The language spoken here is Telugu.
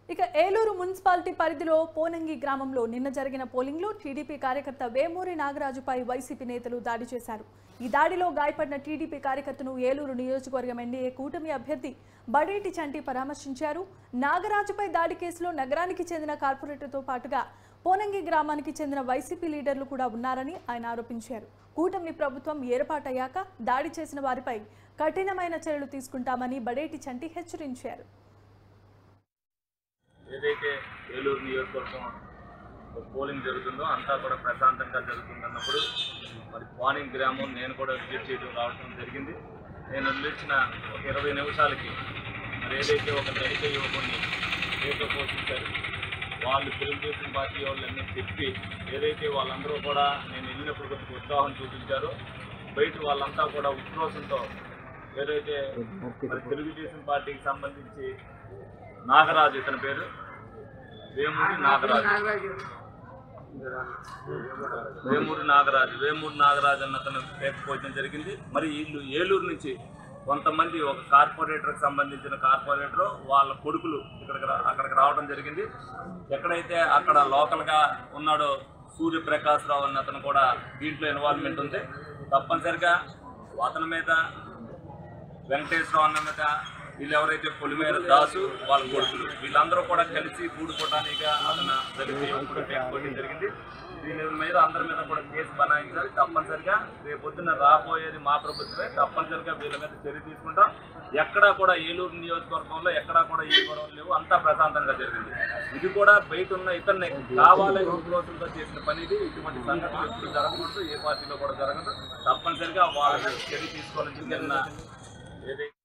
ఇక ఏలూరు మున్సిపాలిటీ పరిధిలో పోనంగి గ్రామంలో నిన్న జరిగిన పోలింగ్లో టీడీపీ కార్యకర్త వేమూరి నాగరాజుపై వైసీపీ నేతలు దాడి చేశారు. ఈ దాడిలో గాయపడిన టీడీపీ కార్యకర్తను ఏలూరు నియోజకవర్గం ఎన్డీఏ కూటమి అభ్యర్థి బడేటి చంటి పరామర్శించారు. నాగరాజుపై దాడి కేసులో నగరానికి చెందిన కార్పొరేటర్తో పాటుగా పోనంగి గ్రామానికి చెందిన వైసీపీ లీడర్లు కూడా ఉన్నారని ఆయన ఆరోపించారు. కూటమి ప్రభుత్వం ఏర్పాటయ్యాక దాడి చేసిన వారిపై కఠినమైన చర్యలు తీసుకుంటామని బడేటి చంటి హెచ్చరించారు. ఏదైతే ఏలూరు నియోజకవర్గం పోలింగ్ జరుగుతుందో అంతా కూడా ప్రశాంతంగా జరుగుతుందన్నప్పుడు మరి పోనింగ్ గ్రామం నేను కూడా విజిట్ చేయడం రావడం జరిగింది. నేను వదిలించిన 20 నిమిషాలకి మరి ఏదైతే ఒక దళిత యువకుడిని ఏదో పోషించారు వాళ్ళు తెలుగుదేశం పార్టీ వాళ్ళన్నీ చెప్పి ఏదైతే వాళ్ళందరూ కూడా నేను వెళ్ళినప్పుడు కొద్దిగా ఉత్సాహం చూపించారో బయట వాళ్ళంతా కూడా ఉక్రోషంతో ఏదైతే మరి తెలుగుదేశం పార్టీకి సంబంధించి నాగరాజు, ఇతని పేరు వేమూరి నాగరాజు అన్న అతను పేర్కొనడం జరిగింది. మరి వీళ్ళు ఏలూరు నుంచి కొంతమంది ఒక కార్పొరేటర్కి సంబంధించిన కార్పొరేటర్ వాళ్ళ కొడుకులు అక్కడికి రావడం జరిగింది. ఎక్కడైతే అక్కడ లోకల్గా ఉన్నాడో సూర్యప్రకాశ్రావు అన్న అతను కూడా దీంట్లో ఇన్వాల్వ్మెంట్ ఉంది. తప్పనిసరిగా అతని మీద వెంకటేశ్వరరావు అన్న మీద వీళ్ళు ఎవరైతే పొలిమేర దాసు వాళ్ళ కొడుకులు వీళ్ళందరూ కూడా కలిసి కూడుకోవటానిగా అతను పేర్కొనడం జరిగింది. దీని మీద అందరి మీద కూడా కేసు బనాయించాలి. తప్పనిసరిగా రేపొద్దున రాబోయేది మా ప్రభుత్వమే. తప్పనిసరిగా వీళ్ళ మీద చర్య తీసుకుంటాం. ఎక్కడా కూడా ఏలూరు నియోజకవర్గంలో ఎక్కడా కూడా ఏ గొడవలు లేవు, అంతా ప్రశాంతంగా జరిగింది. ఇది కూడా బయట ఉన్న ఇతన్ని కావాలని రోజులతో చేసిన పని ఇది. ఇటువంటి సంఘటనలు ఎప్పుడు జరగకూడదు, ఏ పార్టీలో కూడా జరగదు. తప్పనిసరిగా వాళ్ళకి చర్య తీసుకోవాలని ఏదైతే